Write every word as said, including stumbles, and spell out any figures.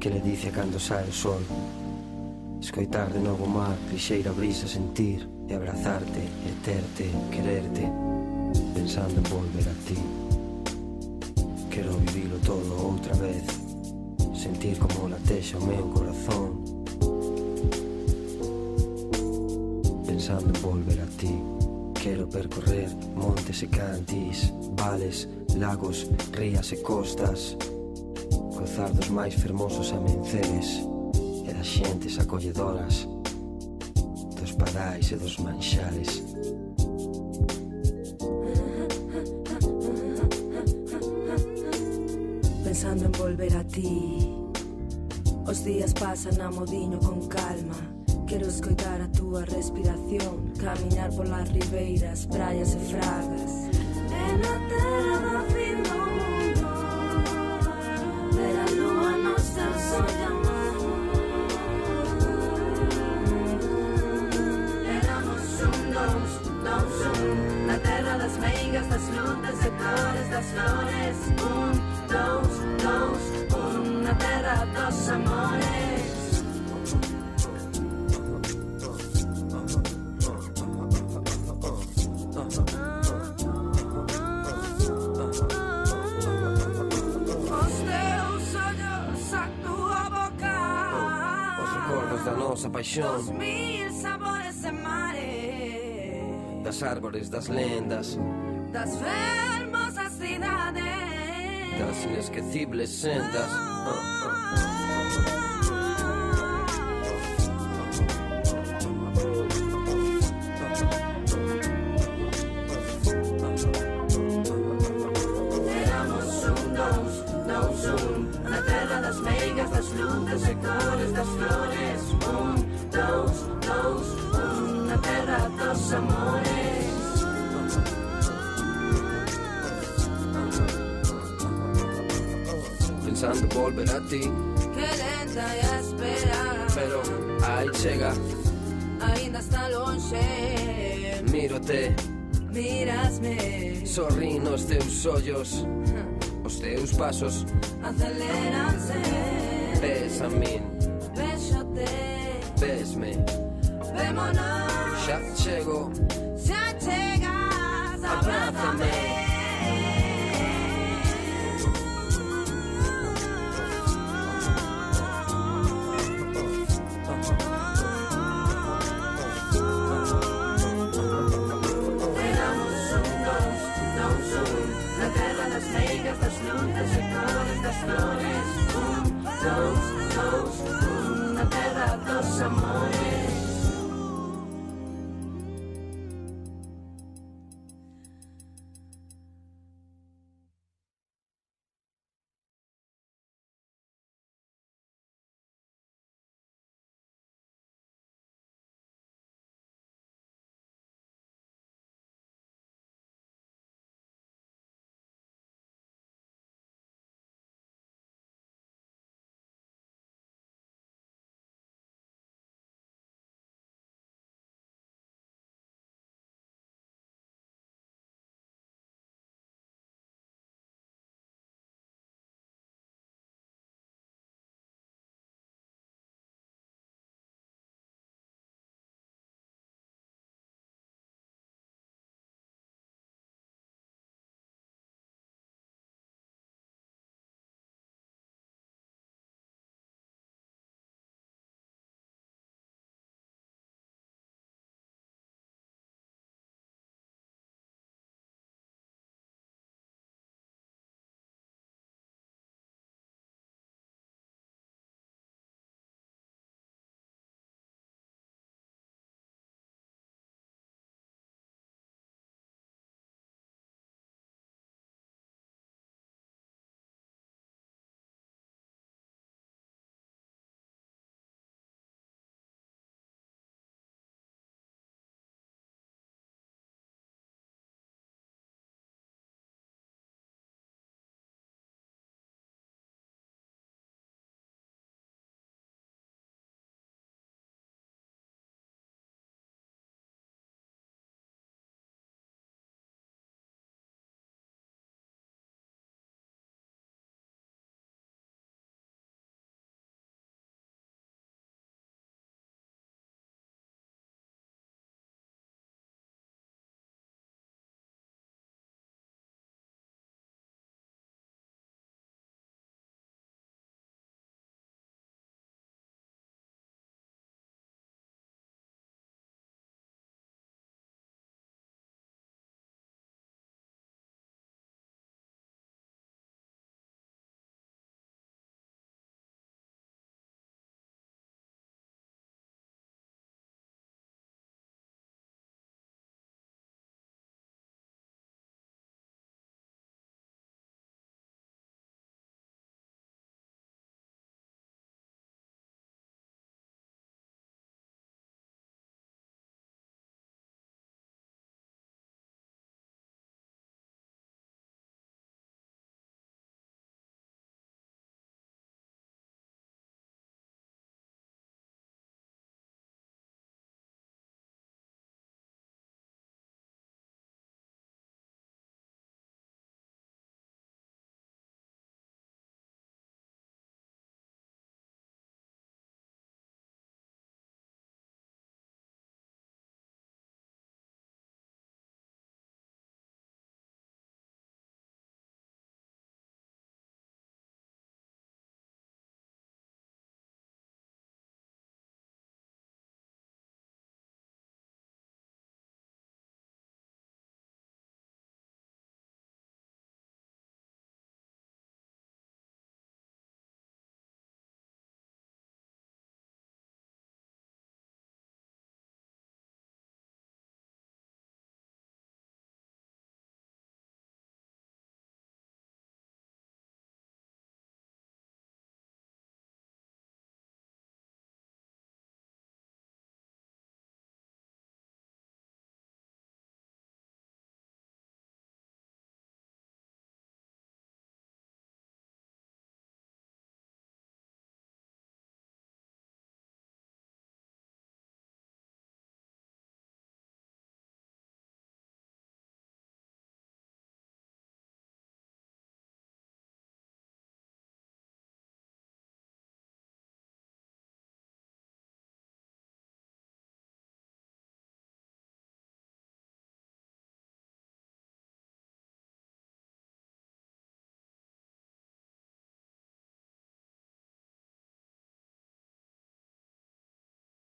Que le dice cando sae o sol. Escoitar de novo o mar, lixeira brisa, sentir e abrazarte, e terte, quererte, pensando en volver a ti. Quero vivilo todo outra vez, sentir como latexa o meu corazón, pensando en volver a ti. Quero percorrer montes e cantis, vales, lagos, rías e costas, gozar dos máis fermosos amenceres e das xentes acolledoras, dos padais e dos manxares. Pensando en volver a ti, os días pasan a modiño con calma. Quero escoitar a túa respiración, camiñar polas ribeiras, praias e fragas. E na terra do fin do mundo, ver a lúa nos teus ollos. Éramos un, dous, dous, un, na terra das meigas, das lutas e cores das flores. Un, dous, dous, un, na terra dos amores. Nosa paixón, dos mil sabores e mares, das árbores, das lendas, das fermosas cidades, das inesquecibles sendas. Oh, oh. Éramos un, dous, dous, un, na terra das meigas, das lutas e cores das flores. Un, dous, dous, un, na terra dos amores. Pensando volver a ti, Que lenta e a esperar, pero aí chega, ainda está longe. mírote, Mírasme, sorrí nos teus ollos, os teus pasos, aceleranse. ves a min, Béxote, vesme, vémonos. xa chego, Xa chegas, abrázame. Das lutas e cores das flores. Un, dous, dous, un, na terra dos amores.